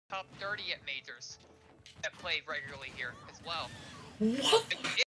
top 30 at majors that play regularly here as well. What?